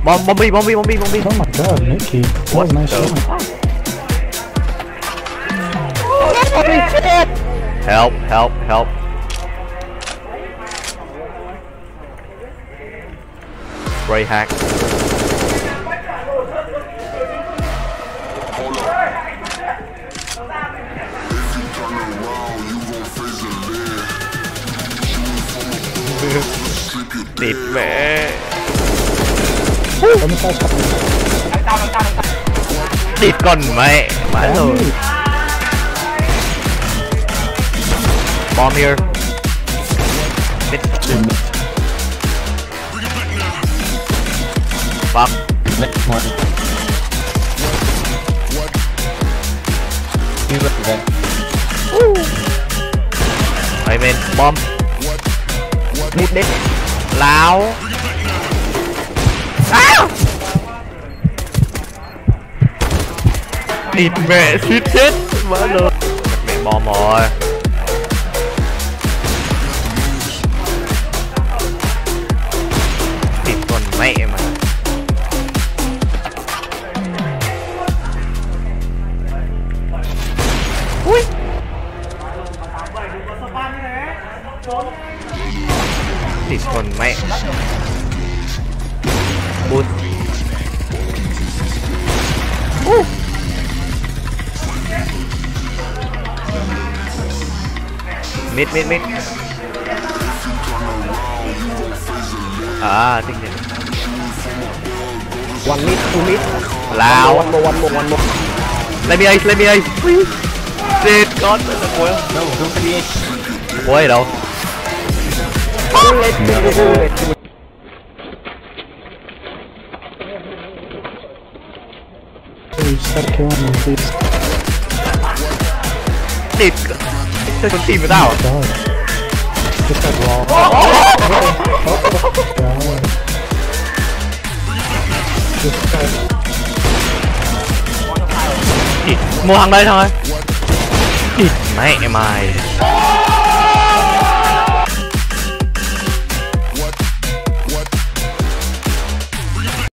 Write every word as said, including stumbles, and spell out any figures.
Bomb, bomb, bomb, bomb, bomb, bomb. Oh my god, Nikki. What a nice shot. Help, help, help. Spray hack. Địt mẹ. Địt con mẹ. Mãi rồi. Bomb here. Mid. Fuck. Next one. You look again. I mean, bomb. Mid mid. Láo. À! Địt mẹ suýt chết. Vỡ luôn. Mẹ bomb rồi. Địt con mẹ mà. Ui. Địt con mẹ. Bút. Uh. Mid mid mid. À, tinh thần. One mid, two mid. Lao. One more, one more, one more. Let me ace, let me ace. Shit, God, nó là cuối. No, don't be ace. Cuối ở đâu? Start killing them, please. Địt. Chơi con team với tao à? God. Just got wall. God. Just got... Địt. Mua thằng đây thôi. Địt mẹ mày.